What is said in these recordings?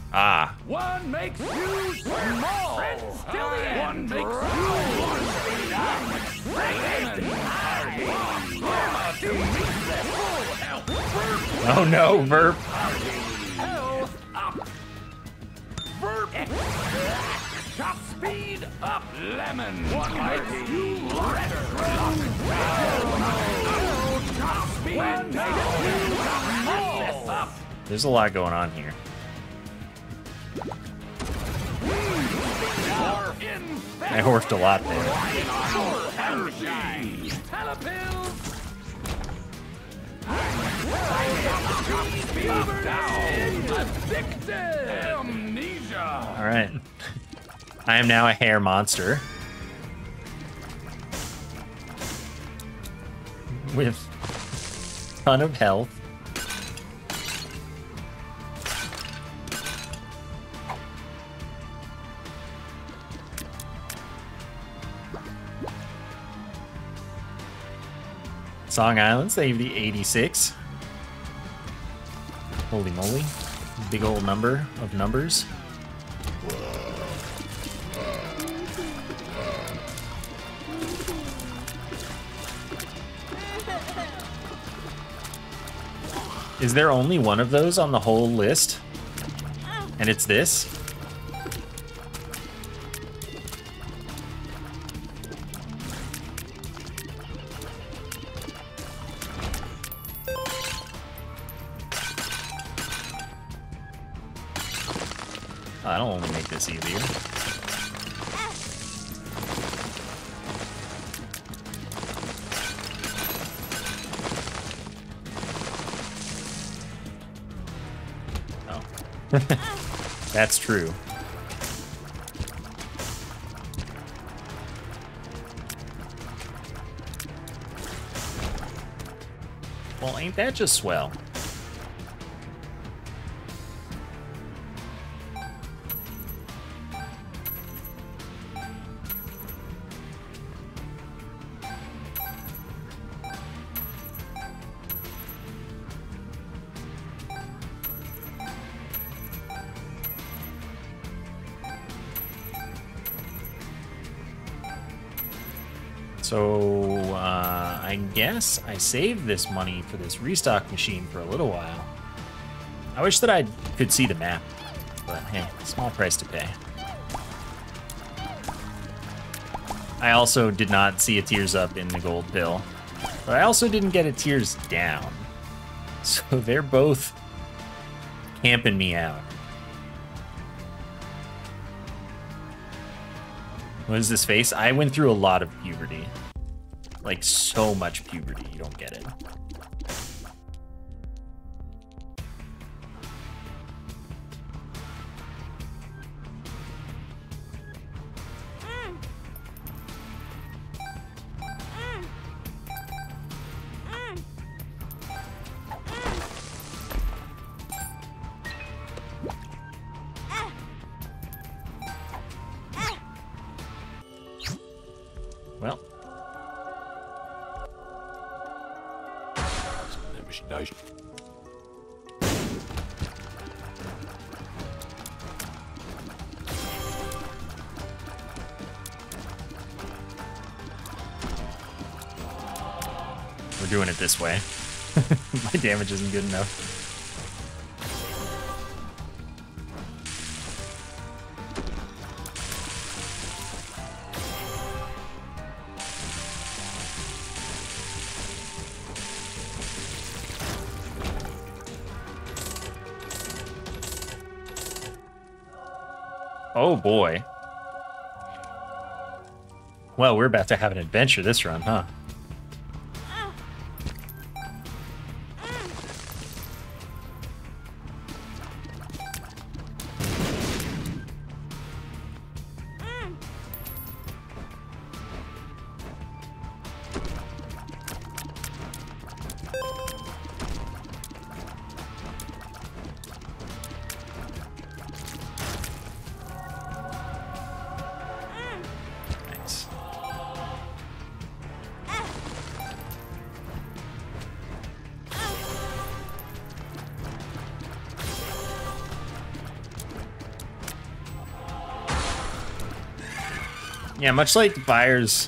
Ah. One makes you small. Still the end. One makes Oh no, Verp. Health up. Verp. Top speed up. Lemon. One makes you redder. Top speed up. There's a lot going on here. I horfed a lot there. Alright. I am now a hair monster. With a ton of health. Song Islands, they have the 86. Holy moly. Big old number of numbers. Is there only one of those on the whole list? And it's this? That'll only make this easier. Oh. That's true. Well, ain't that just swell? So, I guess I saved this money for this restock machine for a little while. I wish that I could see the map, but hey, small price to pay. I also did not see a Tears Up in the gold pill, but I also didn't get a Tears Down. So they're both camping me out. What is this face? I went through a lot of puberty. Like, so much puberty, you don't get it. Well. We're doing it this way. My damage isn't good enough. Oh boy. Well, we're about to have an adventure this run, huh? Yeah, much like fires,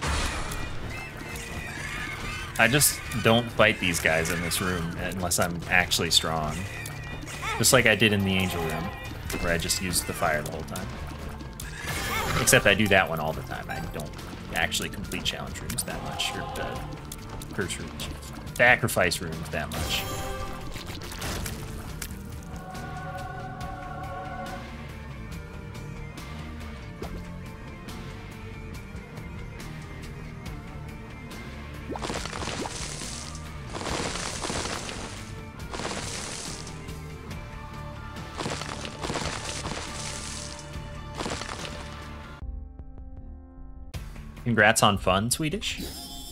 I just don't fight these guys in this room unless I'm actually strong. Just like I did in the angel room, where I just used the fire the whole time. Except I do that one all the time. I don't actually complete challenge rooms that much, or curse rooms, sacrifice rooms that much. Congrats on fun, Swedish.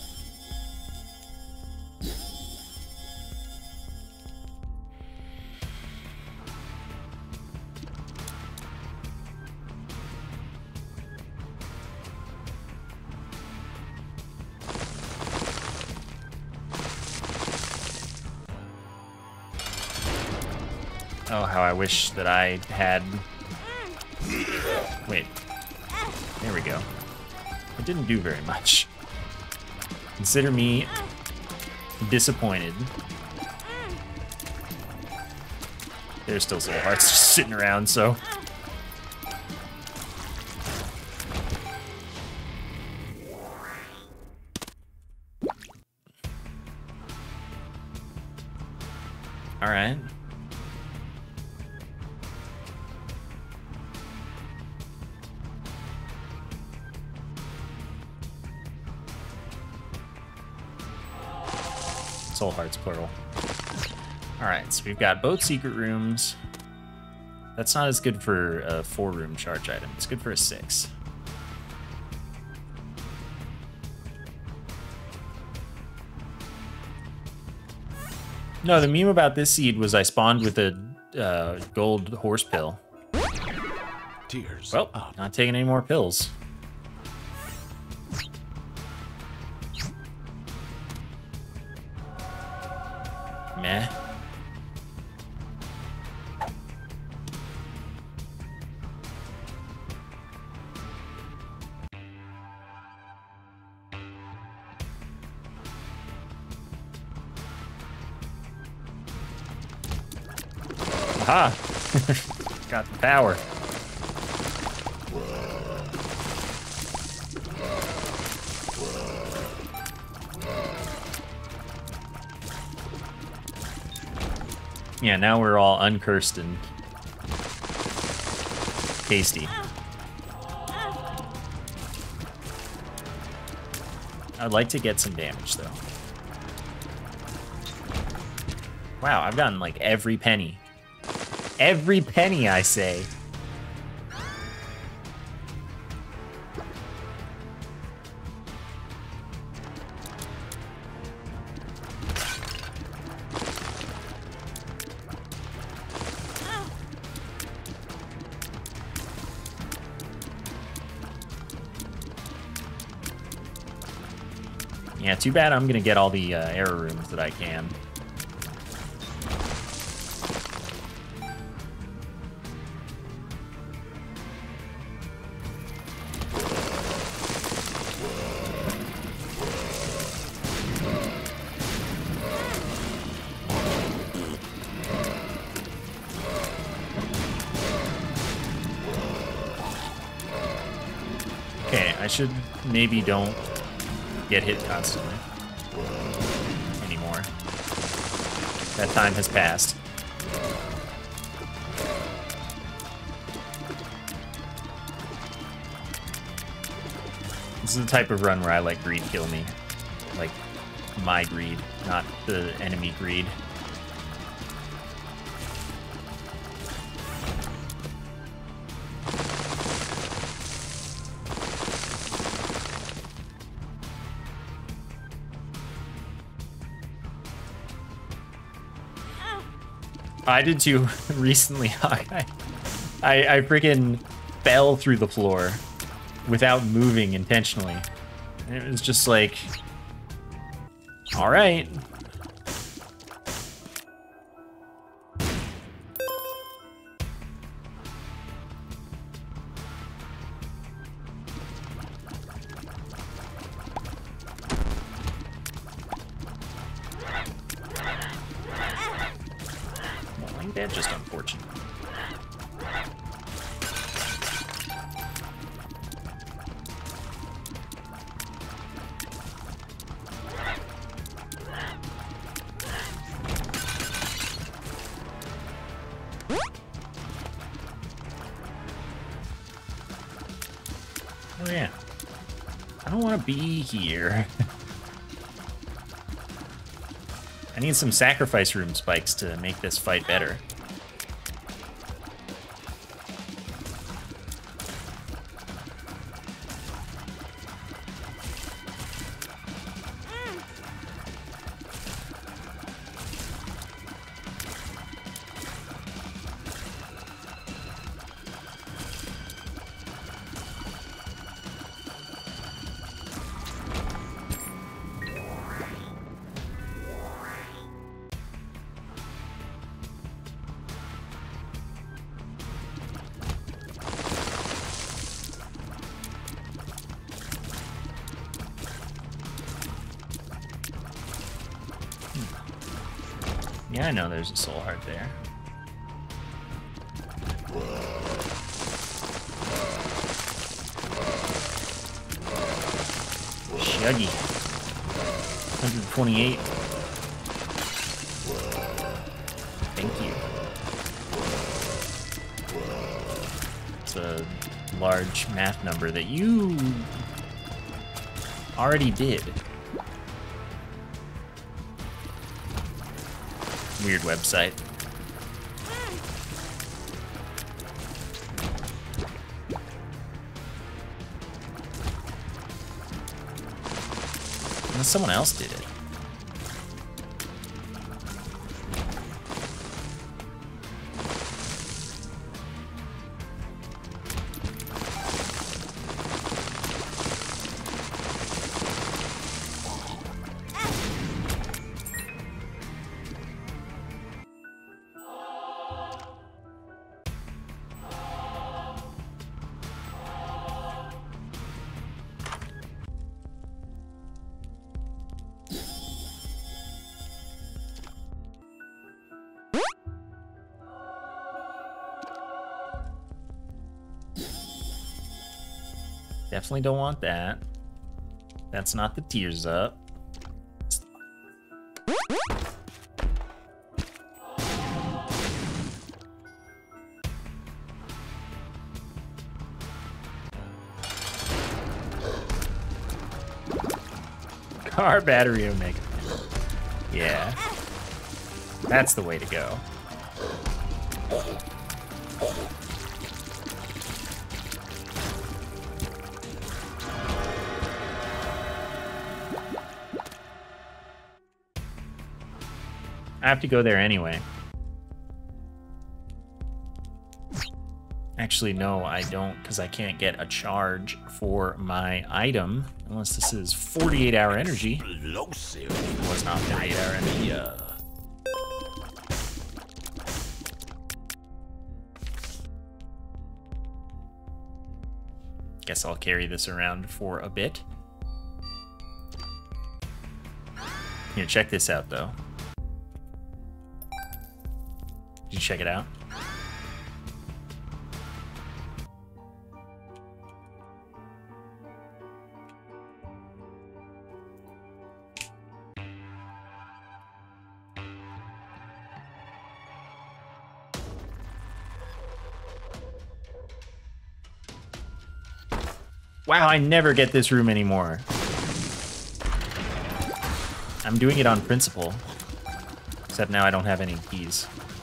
Oh, how I wish that I had... Wait. There we go. It didn't do very much. Consider me disappointed. There's still Soul Hearts just sitting around, so... Alright. Soul Hearts, plural. Alright, so we've got both secret rooms. That's not as good for a 4-room charge item. It's good for a 6. No, the meme about this seed was I spawned with a gold horse pill. Tears. Well, not taking any more pills. Meh. Aha! Got the power. Yeah, now we're all uncursed and tasty. I'd like to get some damage, though. Wow, I've gotten, like, every penny. Every penny, I say. Yeah, too bad I'm gonna get all the error rooms that I can. Okay, I should maybe don't get hit constantly anymore. That time has passed. This is the type of run where I let greed kill me. Like, my greed, not the enemy greed. I did too recently. I freaking fell through the floor without moving intentionally. And it was just like, all right. That's just unfortunate. Oh yeah. I don't want to be here. I need some sacrifice room spikes to make this fight better. Yeah, I know there's a soul heart there. Shuggy. 128. Thank you. It's a large math number that you already did. Weird website. Unless someone else did it. Definitely don't want that. That's not the tears up. Car battery Omega. Yeah. That's the way to go. I have to go there anyway. Actually, no, I don't, because I can't get a charge for my item unless this is 48-hour energy. It was not 48-hour energy. Guess I'll carry this around for a bit. Here, check this out, though. Did you check it out? Wow, I never get this room anymore. I'm doing it on principle. Except now I don't have any keys.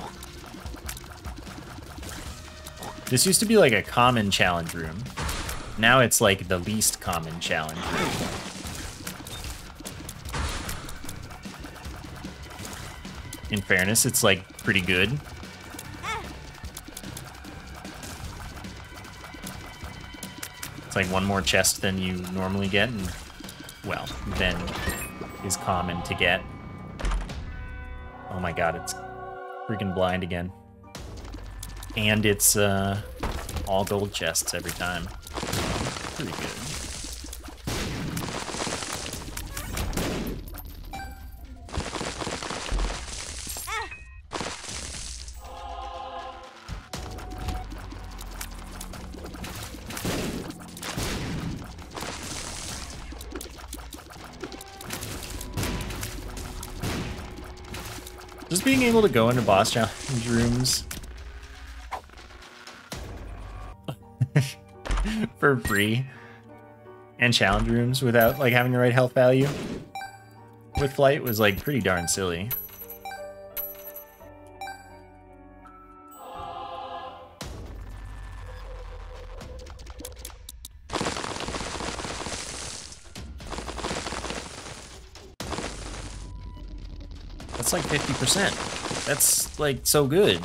This used to be like a common challenge room. Now it's like the least common challenge room. In fairness, it's like pretty good. It's like one more chest than you normally get, and well, then is common to get. Oh my god, it's freaking blind again. And it's all gold chests every time. Pretty good. Just being able to go into boss challenge rooms for free and challenge rooms without like having the right health value with flight was like pretty darn silly. That's like 50%. That's like so good.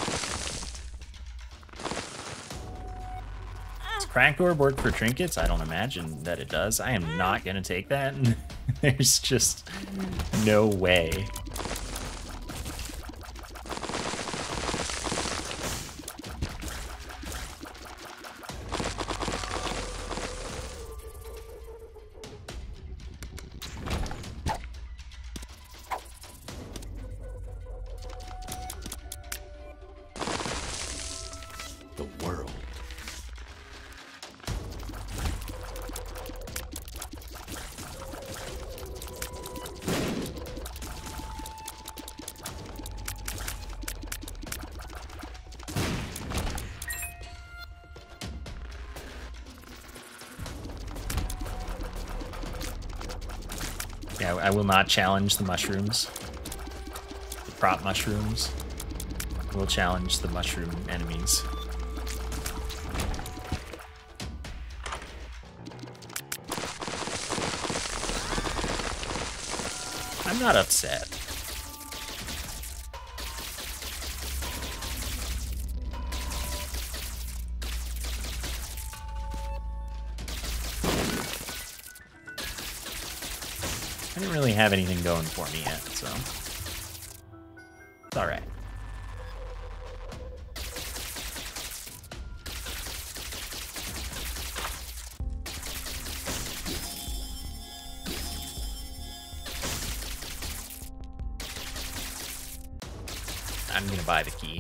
Does Cracked Orb work for trinkets? I don't imagine that it does. I am not gonna take that. There's just no way. Yeah, I will not challenge the mushrooms. The prop mushrooms. I will challenge the mushroom enemies. I'm not upset. I didn't really have anything going for me yet, so it's all right. I'm gonna buy the key.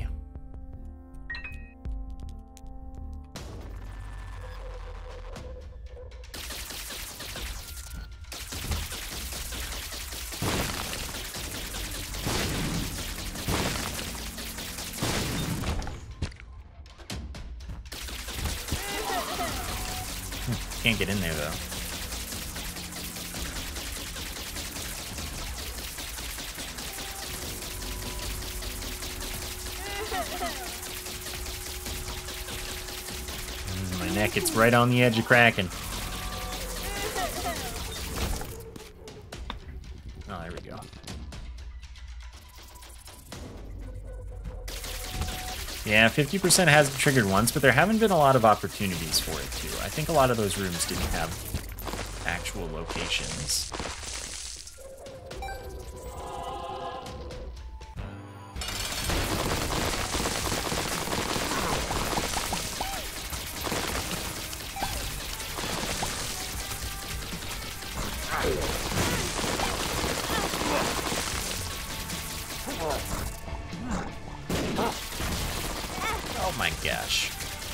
Can't get in there though. My neck, it's right on the edge of cracking. Oh, there we go. Yeah, 50% has been triggered once, but there haven't been a lot of opportunities for it too. I think a lot of those rooms didn't have actual locations. Oh my gosh.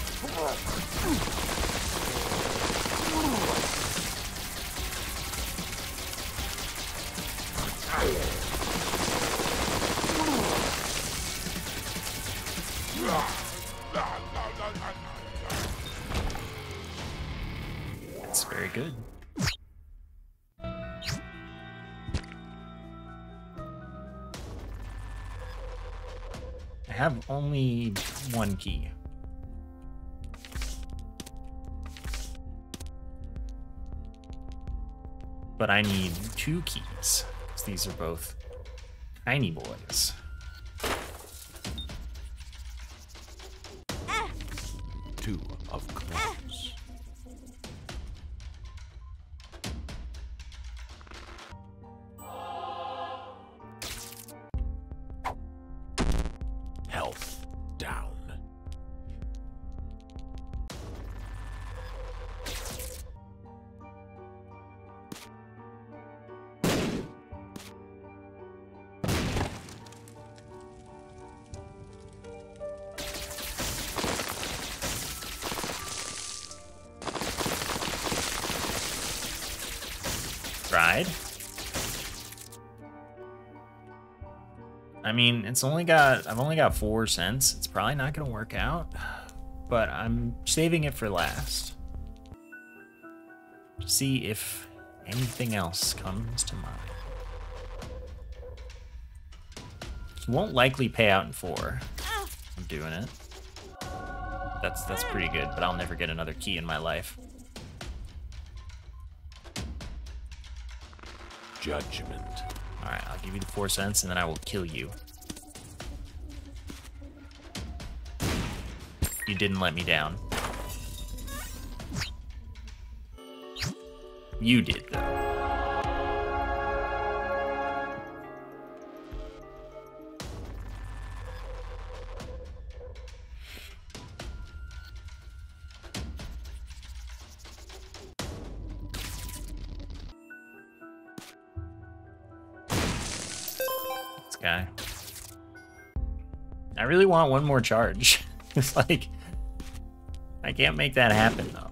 That's very good. I have only one key. But I need 2 keys, because these are both tiny boys. Two of clubs. Health down. Tried. I mean, I've only got 4 cents. It's probably not gonna work out, but I'm saving it for last. To see if anything else comes to mind. It won't likely pay out in 4. I'm doing it. That's pretty good, but I'll never get another key in my life. Judgment. Alright, I'll give you the 4 cents and then I will kill you. You didn't let me down. You did, though. This guy. I really want one more charge. It's like, I can't make that happen, though.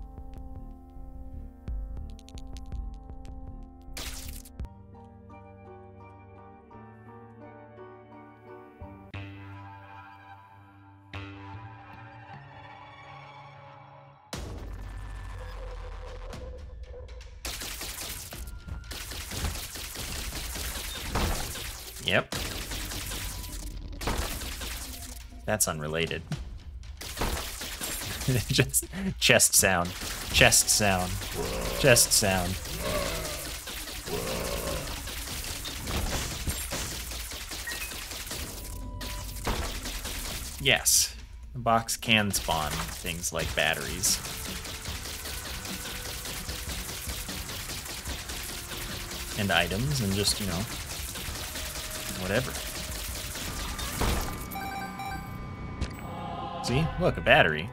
Yep. That's unrelated. Just chest sound. Chest sound. Chest sound. Yes. The box can spawn things like batteries. And items and just, you know, whatever. See? Look, a battery.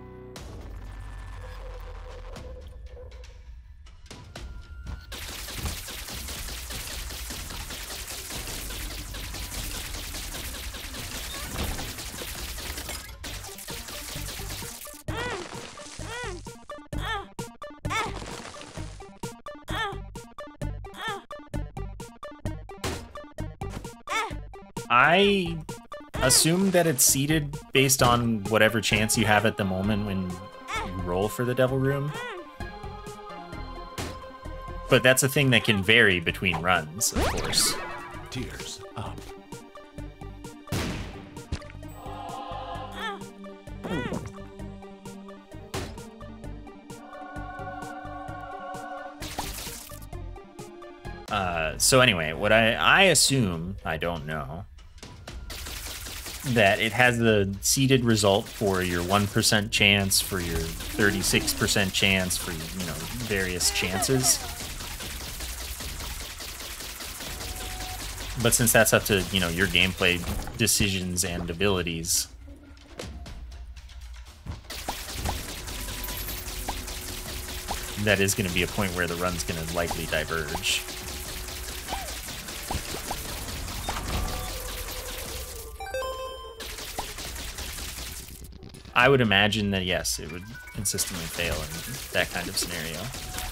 I assume that it's seeded based on whatever chance you have at the moment when you roll for the Devil Room. But that's a thing that can vary between runs, of course. Tears up. So anyway, what I assume, I don't know, that it has the seeded result for your 1% chance, for your 36% chance, for, you know, various chances. But since that's up to, you know, your gameplay decisions and abilities, that is going to be a point where the run's going to likely diverge. I would imagine that, yes, it would consistently fail in that kind of scenario.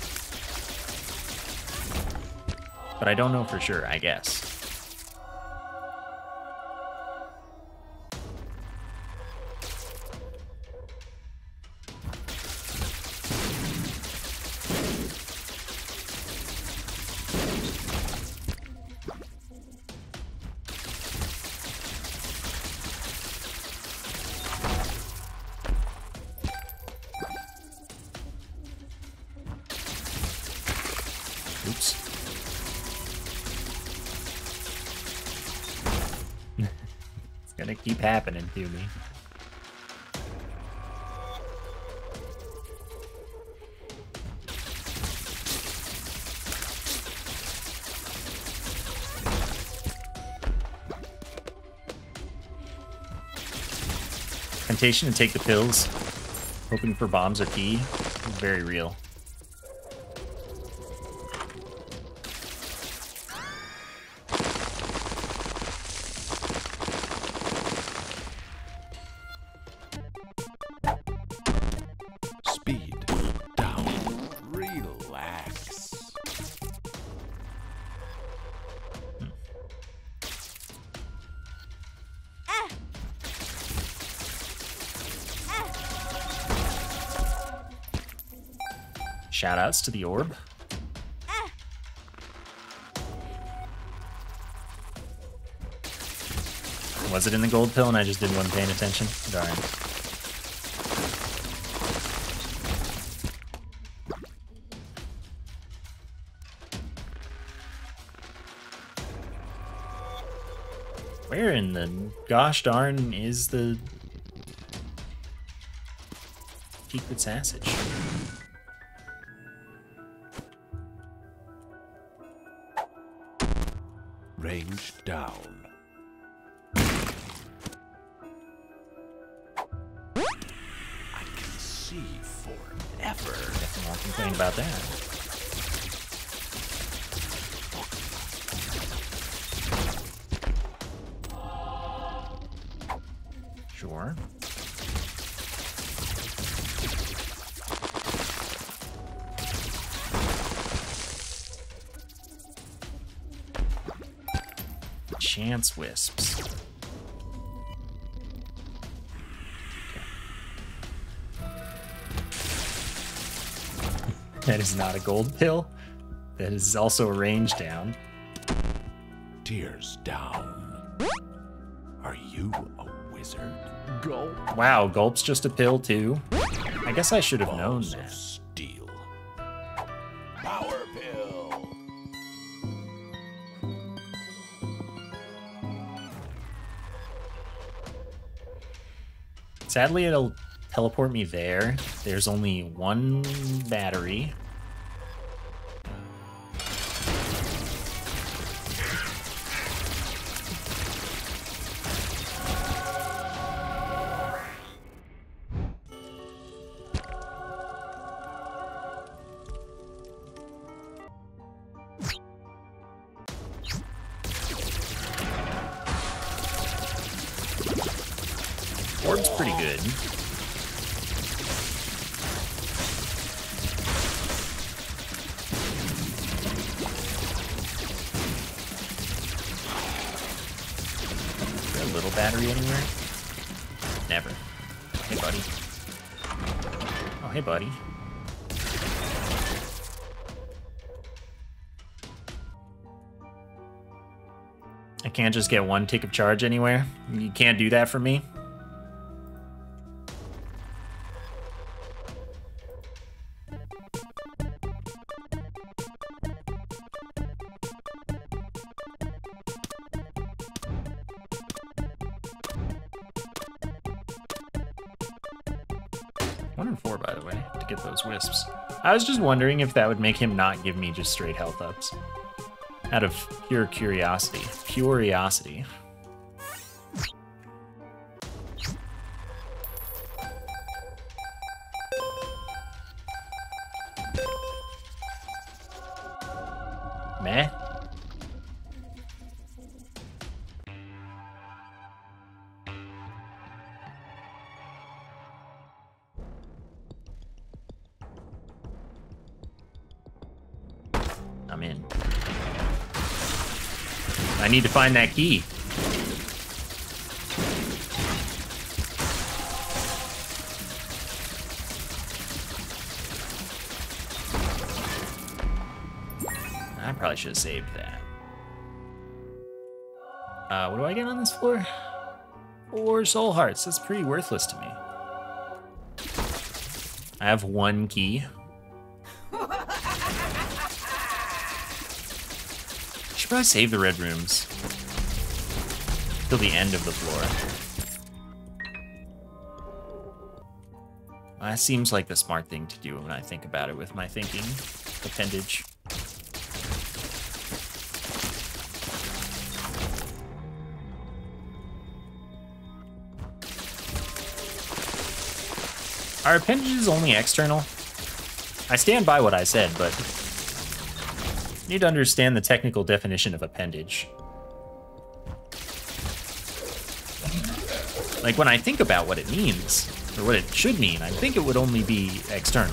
But I don't know for sure, I guess. Oops. It's gonna keep happening to me. Temptation to take the pills, hoping for bombs or key, is very real. Speed down. Relax. Shoutouts to the orb. Was it in the gold pill and I just wasn't paying attention? Darn. Where in the gosh darn is the Secret Passage? Range down. I can see forever. Definitely won't complain about that. Sure. Chance wisps. That is not a gold pill. That is also a range down. Tears down. Are you a wizard? Gulp. Wow, gulp's just a pill too. I guess I should have known Balls of that. steel. Power pill. Sadly, it'll teleport me there. There's only one battery. Orb's pretty good. Is there a little battery anywhere? Never. Hey, buddy. Oh, hey, buddy. I can't just get one tick of charge anywhere? You can't do that for me? By the way, to get those wisps. I was just wondering if that would make him not give me just straight health ups. Out of pure curiosity. Curiosity. Meh. I'm in. I need to find that key. I probably should have saved that. What do I get on this floor? 4 soul hearts. That's pretty worthless to me. I have 1 key. Should probably save the red rooms till the end of the floor. That seems like the smart thing to do when I think about it with my thinking appendage. Are appendages only external? I stand by what I said, but you need to understand the technical definition of appendage. Like, when I think about what it means, or what it should mean, I think it would only be external.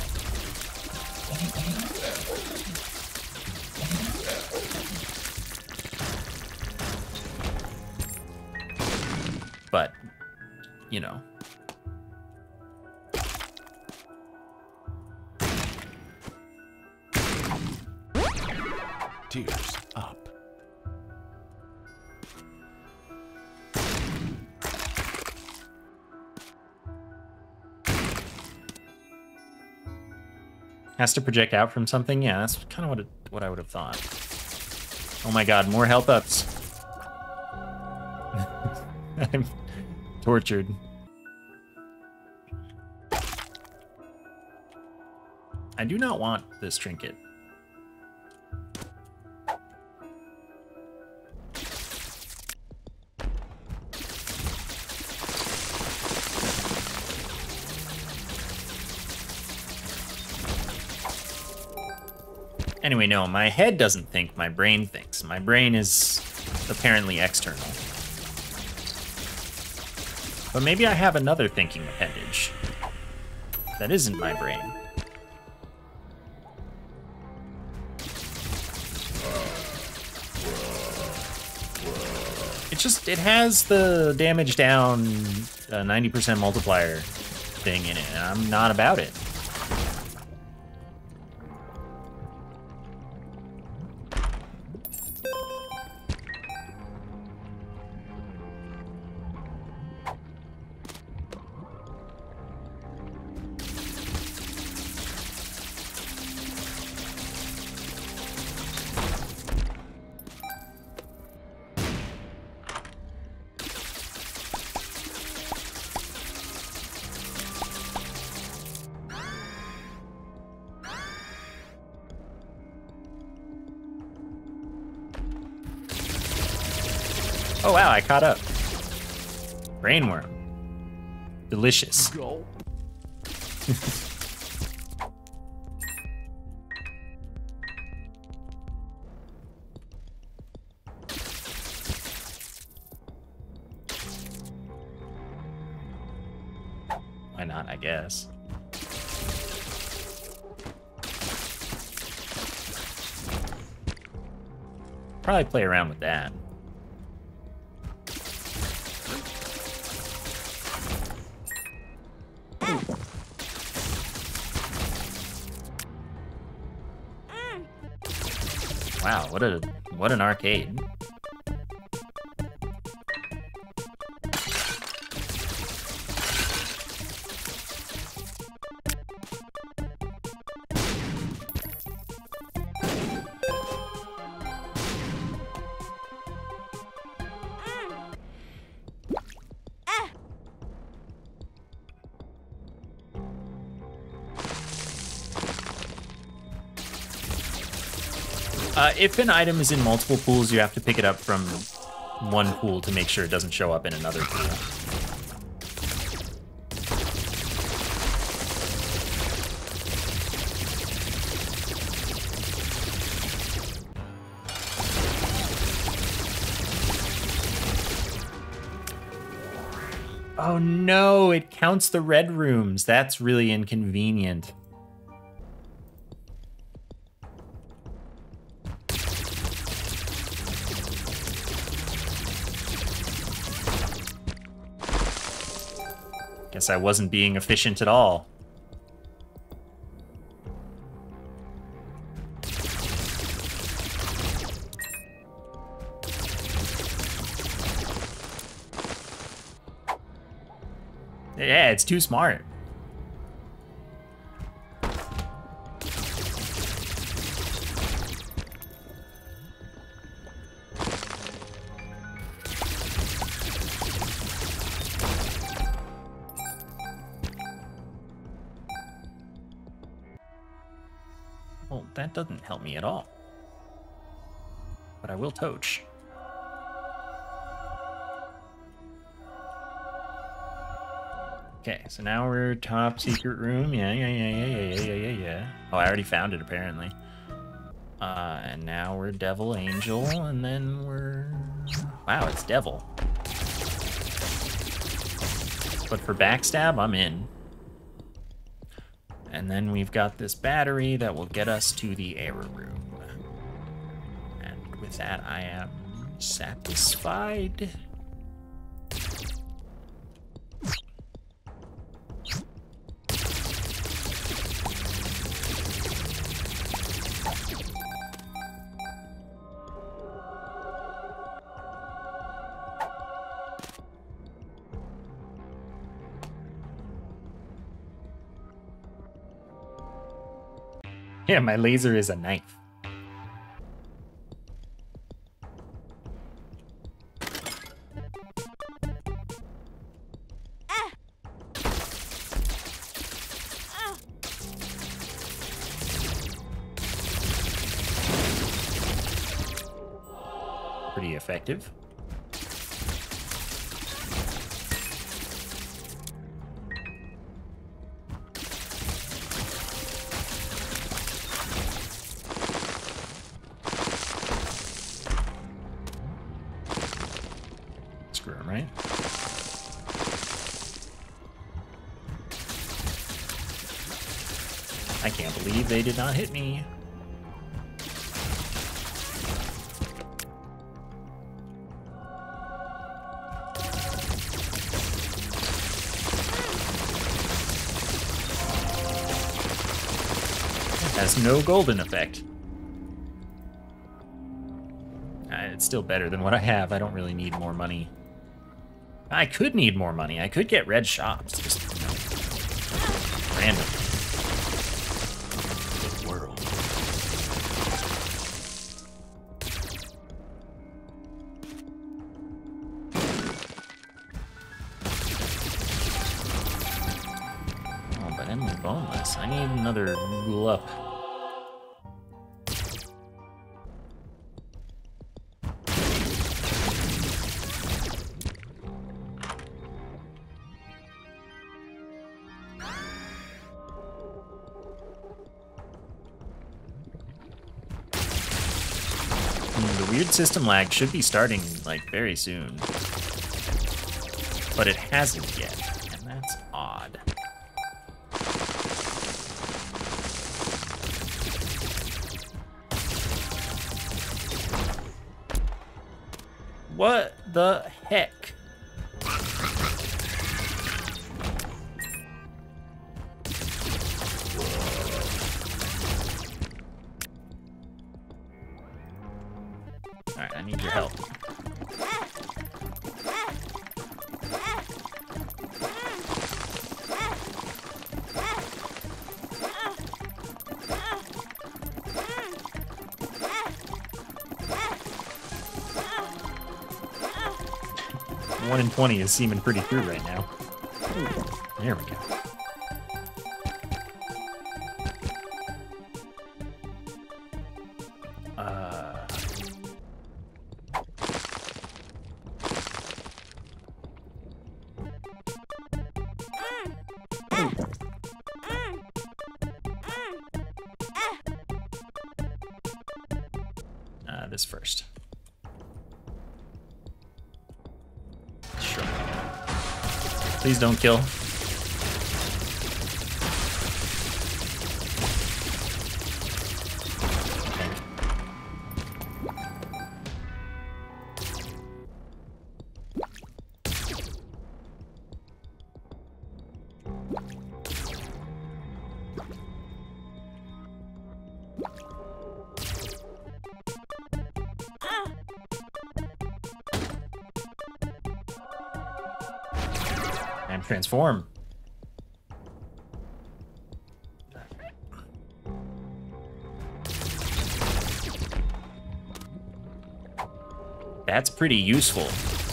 But, you know. Tears up. Has to project out from something? Yeah, that's kind of what I would have thought. Oh my god, more health ups. I'm tortured. I do not want this trinket. Anyway, no, my head doesn't think, my brain thinks. My brain is apparently external. But maybe I have another thinking appendage that isn't my brain. It has the damage down 90% multiplier thing in it, and I'm not about it. Oh wow, I caught up. Brainworm. Delicious. Go. Why not, I guess. Probably play around with that. Wow, what an arcade. If an item is in multiple pools, you have to pick it up from one pool to make sure it doesn't show up in another pool. Oh no, it counts the red rooms. That's really inconvenient. Guess I wasn't being efficient at all. Yeah, it's too smart. Well, that doesn't help me at all. But I will touch. Okay, so now we're top secret room. Yeah. Oh, I already found it, apparently. And now we're Devil Angel, and then we're... Wow, it's Devil. But for backstab, I'm in. And then we've got this battery that will get us to the error room. And with that, I am satisfied. Yeah, my laser is a knife. Pretty effective. Screw him, right? I can't believe they did not hit me. Has no golden effect. It's still better than what I have. I don't really need more money. I could need more money. I could get red shops. Just, you know, random. The world. Oh, but I'm boneless. I need another ghoul up. The weird system lag should be starting, like, very soon. But it hasn't yet, and that's odd. What the heck? Alright, I need your help. One in 20 is seeming pretty true right now. There we go. This first. Sure. Please don't kill. Okay. And transform. That's pretty useful.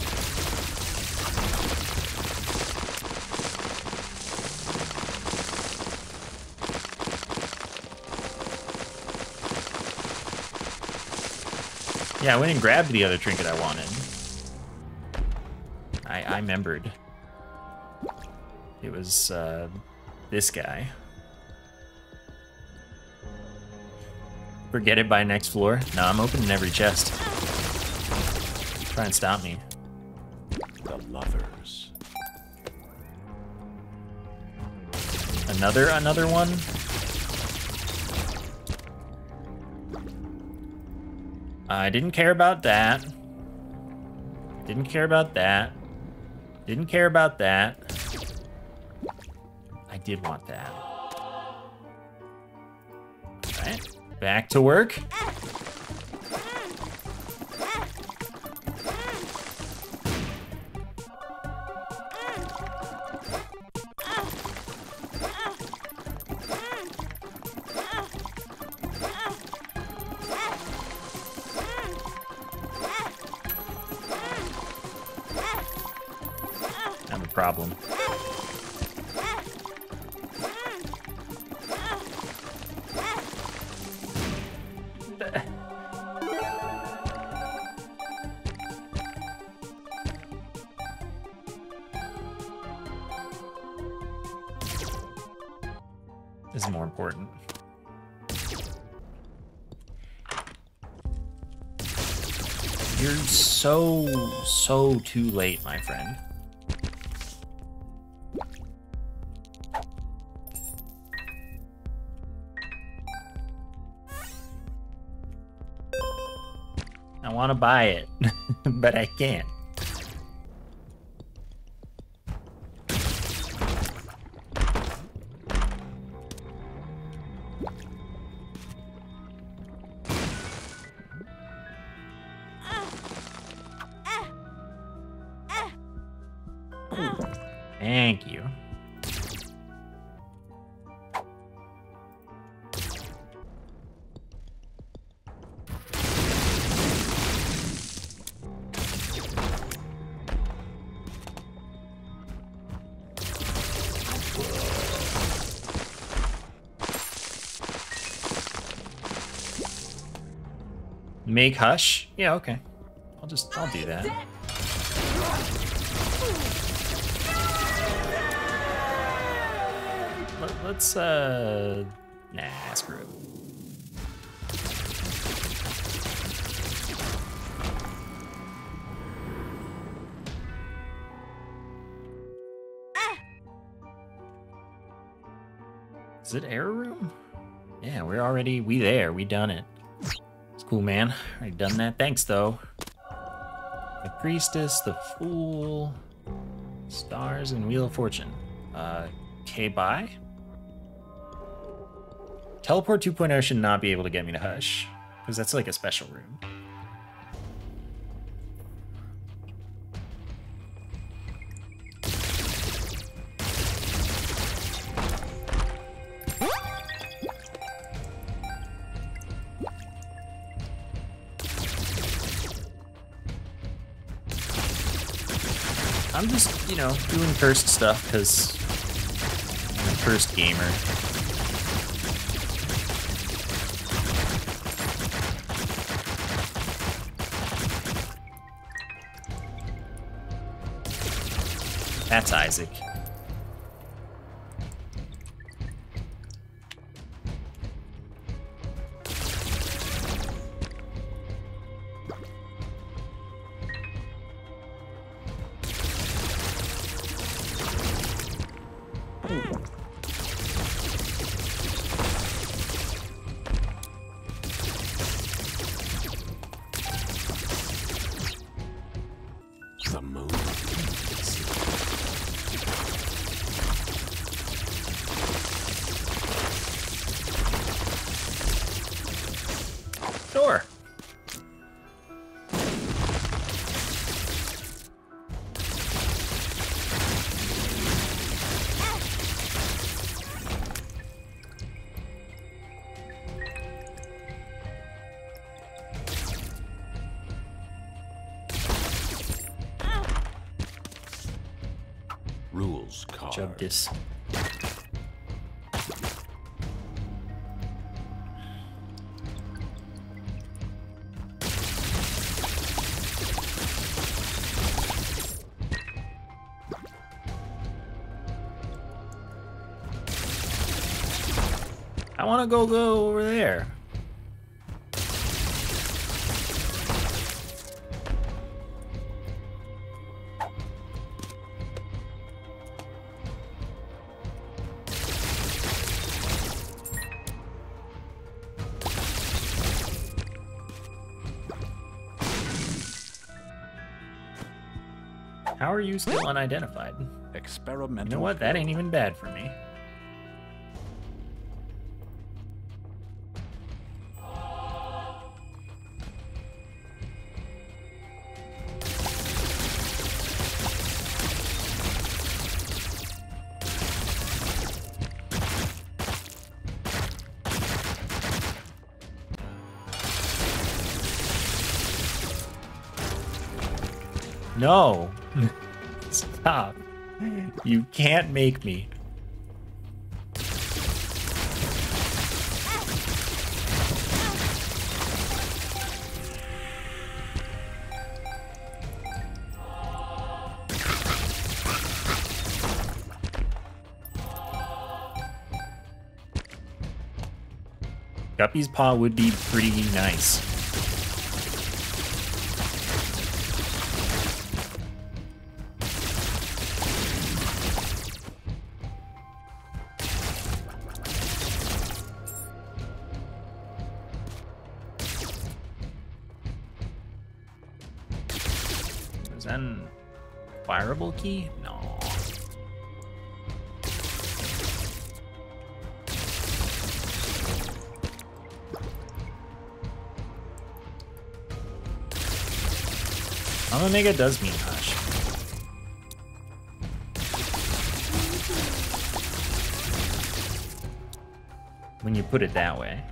Yeah, I went and grabbed the other trinket I wanted. I remembered. It was, this guy. Forget it by next floor. No, I'm opening every chest. Try and stop me. The lovers. Another one? I didn't care about that. Didn't care about that. Didn't care about that. I did want that. Alright, back to work. problem. This is more important. You're so too late, my friend. I want to buy it, but I can't. Thank you. Make hush? Yeah, okay. I'll do that. Let's, nah, screw it. Is it error room? Yeah, we there. We done it. It's cool, man. Already done that. Thanks, though. The Priestess, the Fool, Stars, and Wheel of Fortune. Okay, bye. Teleport 2.0 should not be able to get me to Hush, because that's like a special room. I'm just, you know, doing cursed stuff because I'm a cursed gamer. That's Isaac. The moon. Door. Rules card. Jump this. I want to go over there. How are you still unidentified? Experimental. You know what? That ain't even bad for me. No. Stop. You can't make me. Guppy's paw would be pretty nice. Is that an acquirable key? No. Omega does mean hush. When you put it that way.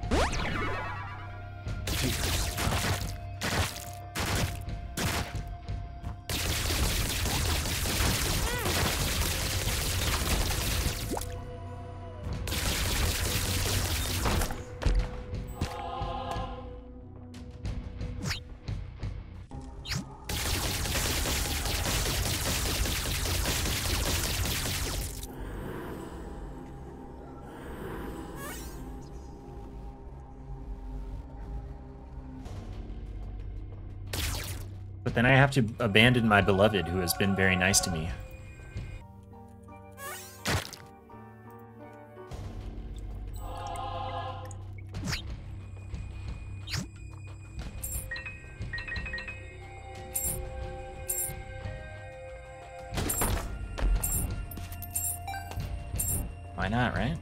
But then I have to abandon my beloved, who has been very nice to me. Why not, right?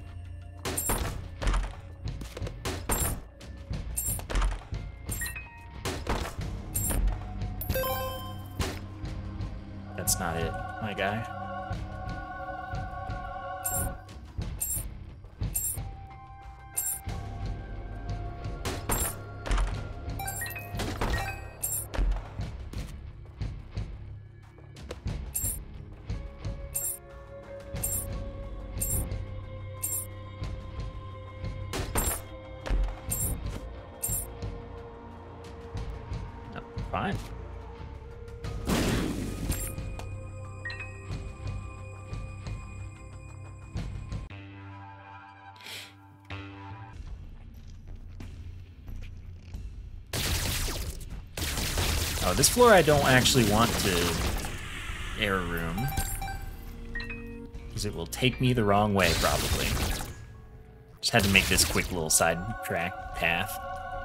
That's not it, my guy. No, fine. Oh, this floor I don't actually want to air room, because it will take me the wrong way, probably. Just had to make this quick little side track path.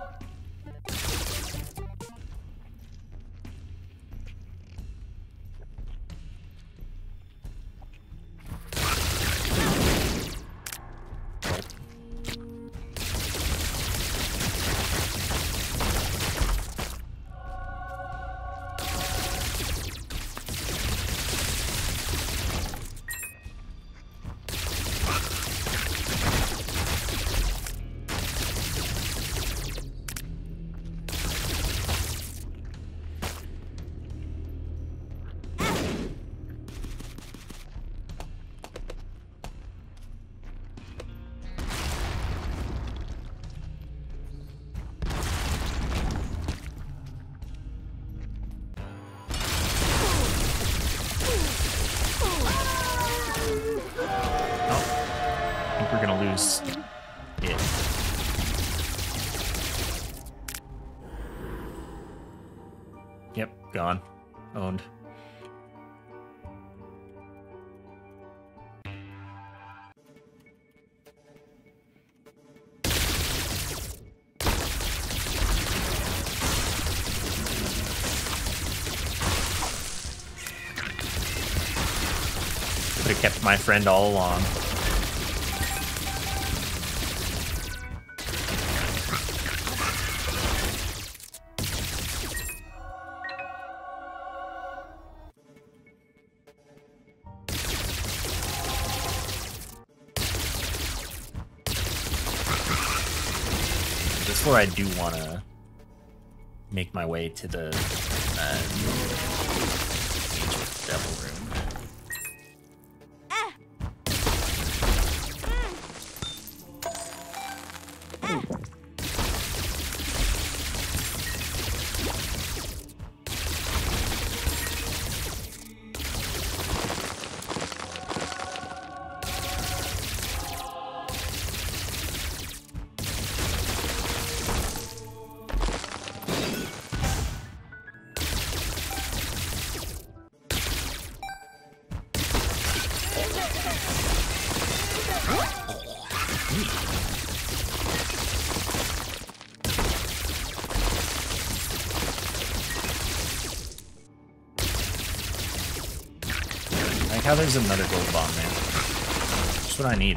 We're gonna lose it. Yep, gone. Owned. Could have kept my friend all along. This is where I do want to make my way to the Devil Room. like how there's another gold bomb there. Just what I need.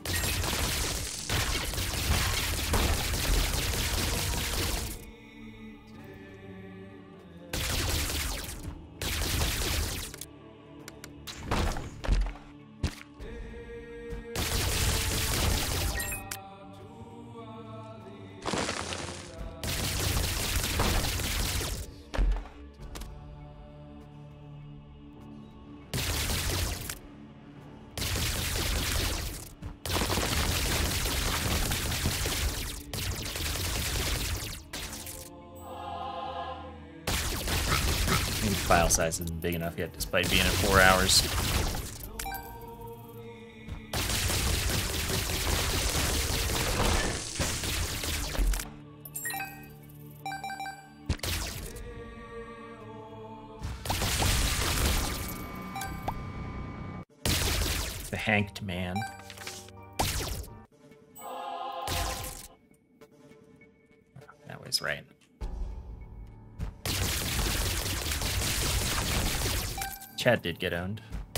File size isn't big enough yet, despite being at 4 hours. The Hanked Man. That was right. Chad did get owned.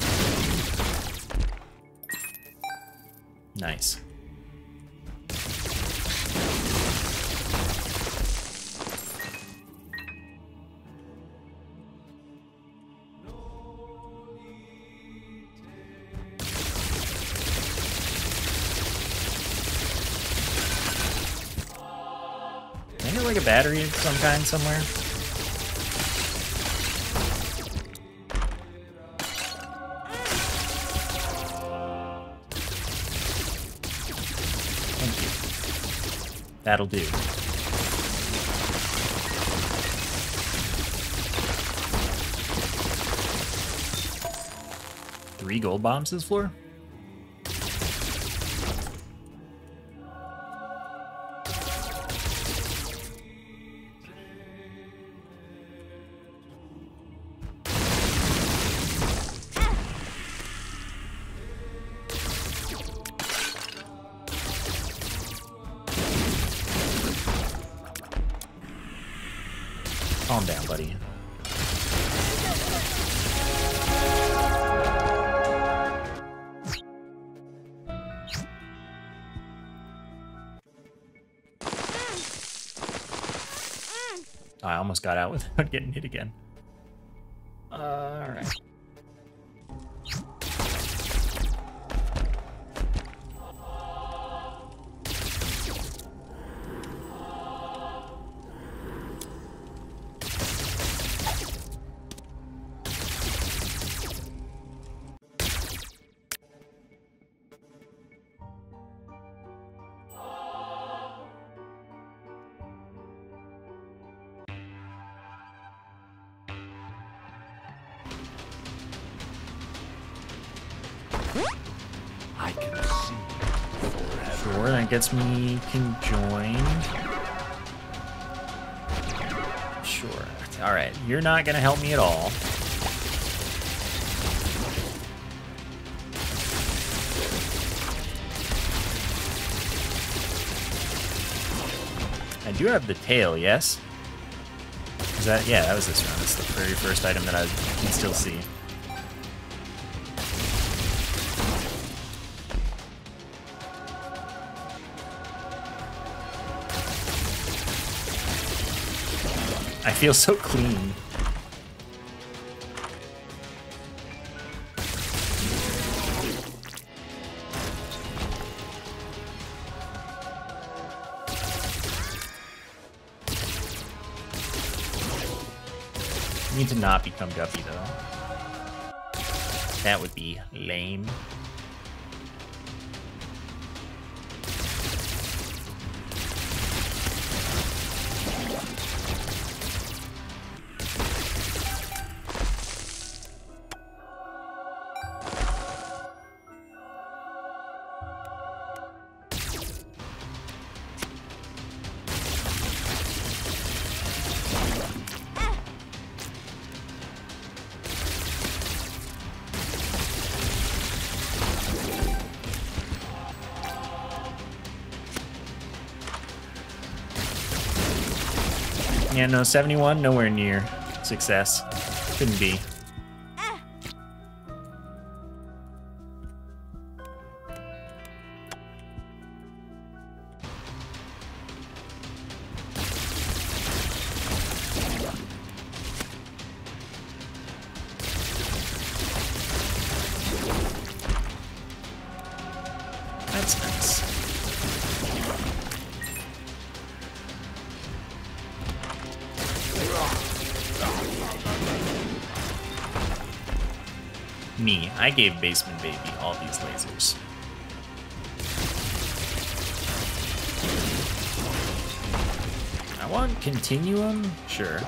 Nice. Isn't there like a battery of some kind somewhere? That'll do. Three gold bombs this floor? Calm down, buddy. I almost got out without getting hit again. All right. I can see forever. Sure, that gets me conjoined. Sure. All right, you're not gonna help me at all. I do have the tail, yes? Is that, yeah, that was this round. That's the very first item that I can still see. I feel so clean. Need to not become Guppy though. That would be lame. Yeah, no, 71, nowhere near success. Couldn't be. Me. I gave Basement Baby all these lasers. I want Continuum? Sure.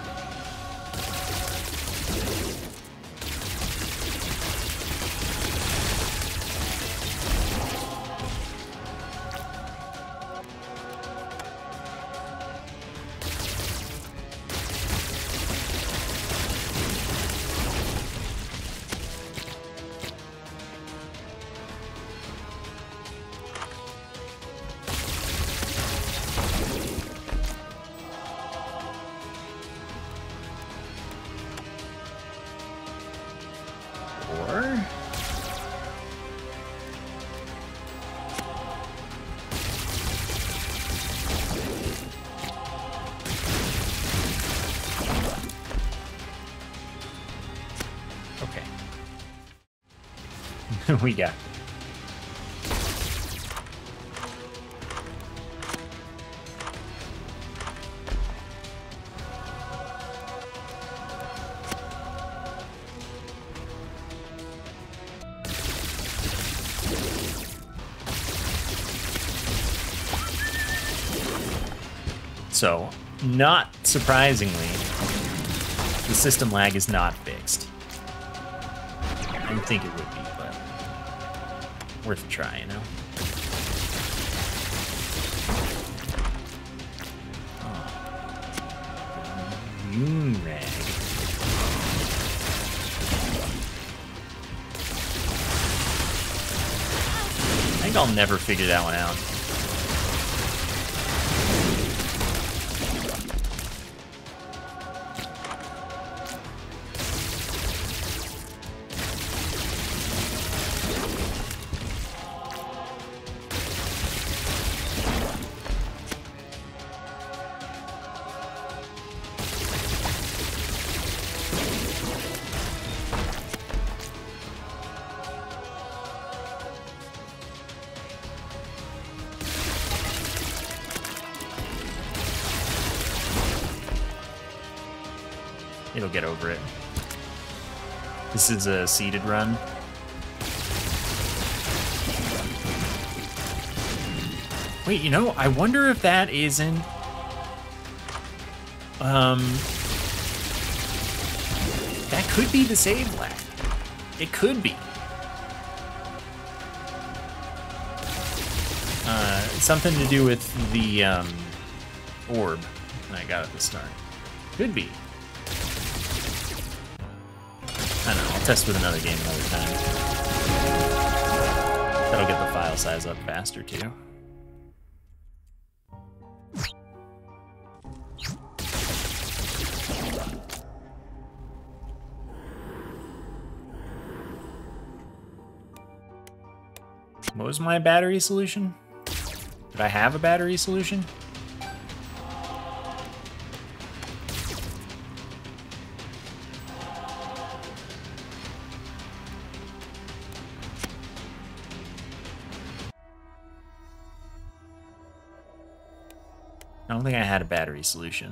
We got. So, not surprisingly, the system lag is not fixed. I didn't think it would be, but worth a try, you know? Oh. Moonrag. I think I'll never figure that one out. It'll get over it. This is a seeded run. Wait, you know, I wonder if that isn't... that could be the save lag. It could be. Something to do with the orb I got at the start. Could be. I don't know, I'll test with another game another time. That'll get the file size up faster too. What was my battery solution? Did I have a battery solution? I don't think I had a battery solution.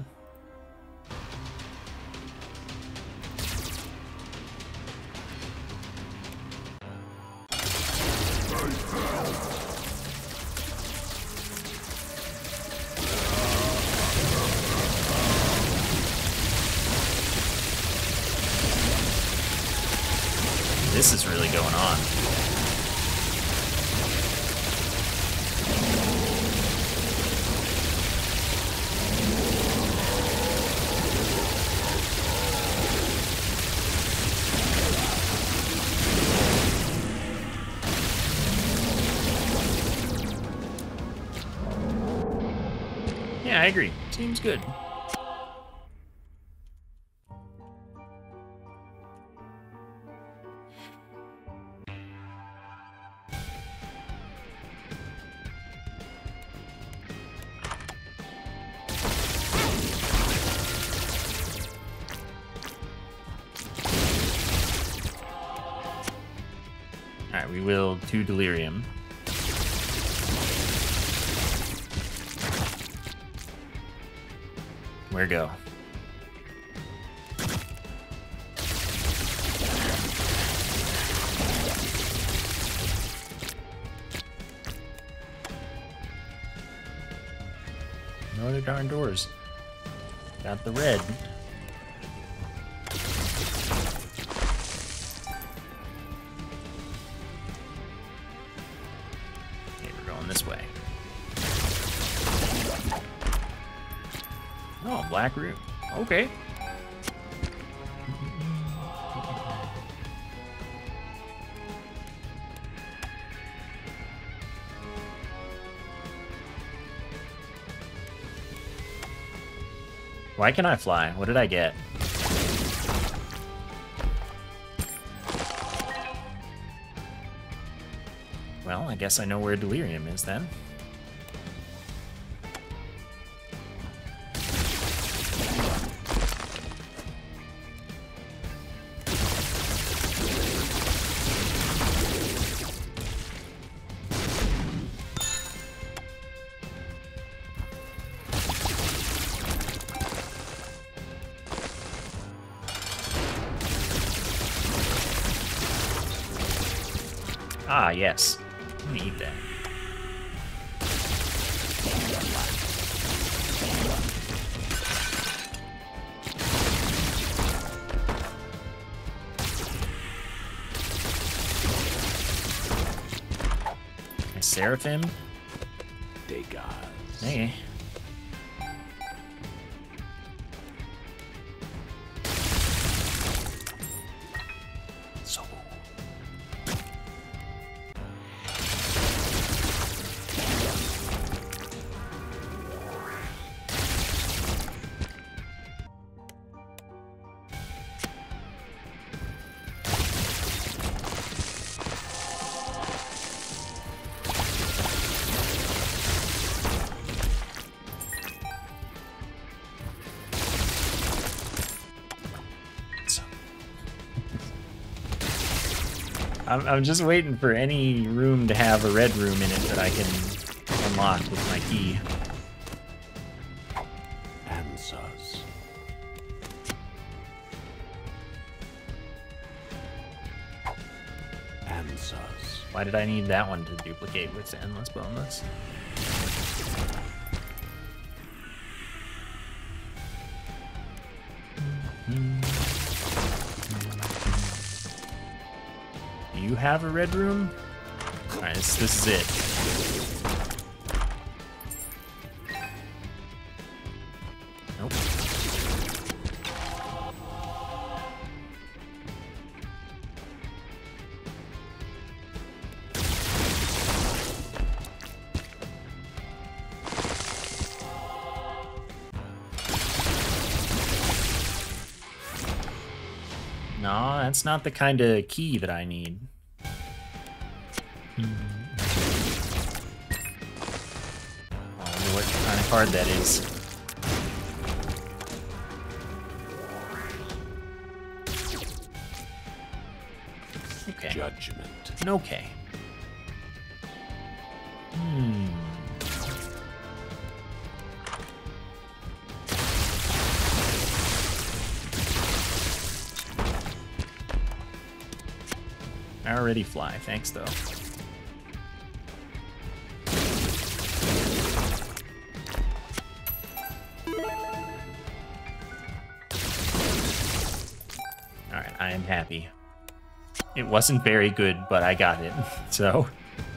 This is really going on. Yeah, I agree. Seems good. Alright, we will to Delirium. Where go? the darn doors. Got the red. Okay, we're going this way. Oh, black room. Okay. Why can I fly? What did I get? Well, I guess I know where Delirium is then. Ah, yes. Need that. My Seraphim? Degas. Hey. So. I'm just waiting for any room to have a red room in it that I can unlock with my key. Answers. Answers. Why did I need that one to duplicate with Endless Boneless? Do you have a red room? Alright, this is it. Nope. No, that's not the kind of key that I need. I wonder what kind of card that is. Okay. Judgment. Okay. I already fly, thanks though. Alright, I am happy. It wasn't very good, but I got it, so...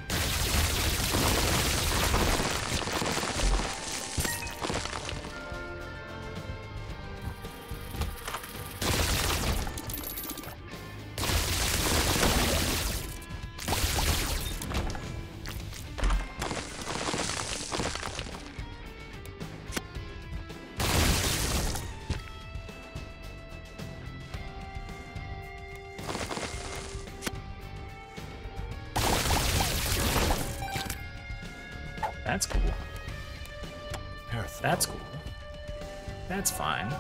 That's cool. That's cool. That's fine.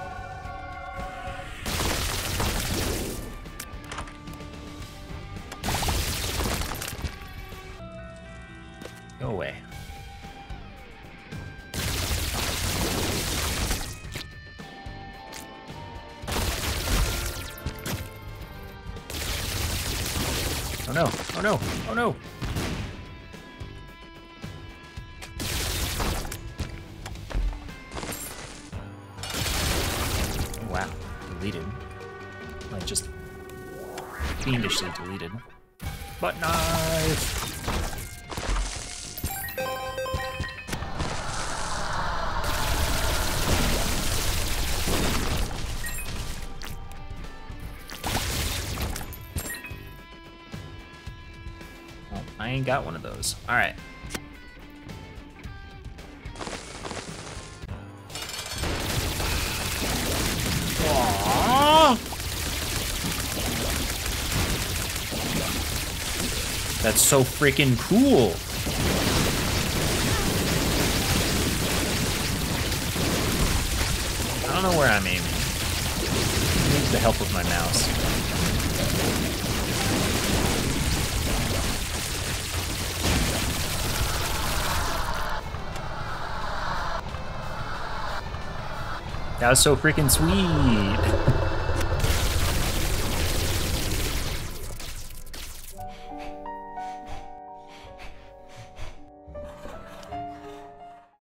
Go away. Oh no, oh no, oh no! like just fiendishly deleted. Butt knife! Well, I ain't got one of those. All right. That's so freaking cool. I don't know where I'm aiming. I need the help of my mouse. That was so freaking sweet.